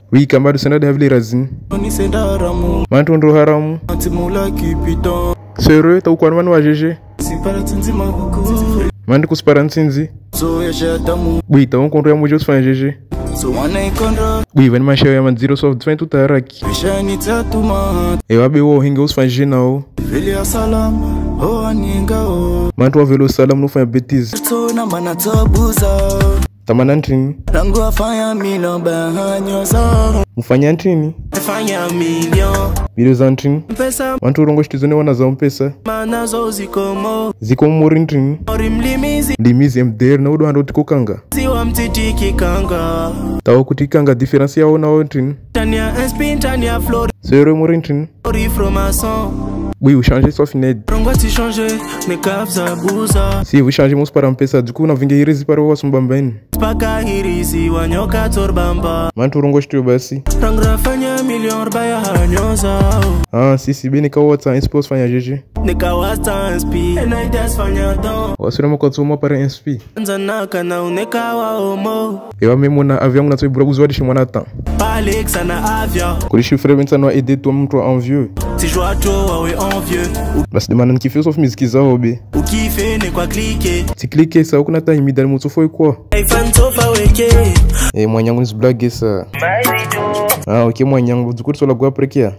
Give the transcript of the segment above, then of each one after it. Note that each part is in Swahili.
Oui, KAMAL sena de havli razin. Mantondo haramu. Sérieux, t'as ou quoi man wa GG? Mandi kuspara nsinzi. Oui, t'as un contre moi juste fin GG. Oui, vem mais eu zero soft vem tudo aqui. Eu abri o ringue os fãs não. Mas tu avelo salam não faz bêtise. Tamanantini. Mfanya ntini. Videos antini. Mantu rongo shitizone wana za mpesa. Ziko mori ntini. Limizi MDR na udo hando tikokanga. Tawo kutikanga diferensi yao na ntini. Sero mori ntini. Oui, vous changez sauf net. Si vous changez mon para mpesa, du coup on a vingi hirizi para wa sumbambeni. Mantu rongo shitio basi. Ah, si beni ka wata inspos fanya GG. Wasura mo kotso mo para inspi. Ewa memo na avion na toi buragu zwadi shimwana tan. Kuri chiffre bensa no aider toi mtu envieux. Basi demanda kife sauf musique za hobe. Ukife ne kwa cliquer. Ti cliquer ça kuna ta imida ni mtu foi quoi. Mwanyangu ni blague ça. Ah, OK mwanyangu du coup tu la gwa prekia.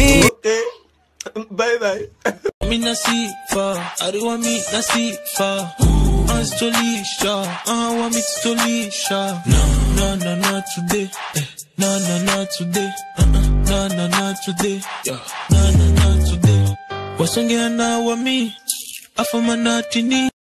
Bye bye. Me na see for, I don't want me na see for. Unstolisha, I want me to stolisha. No, not today. No, today. No, today. No, today. What's on getting now with me? I for my nothing.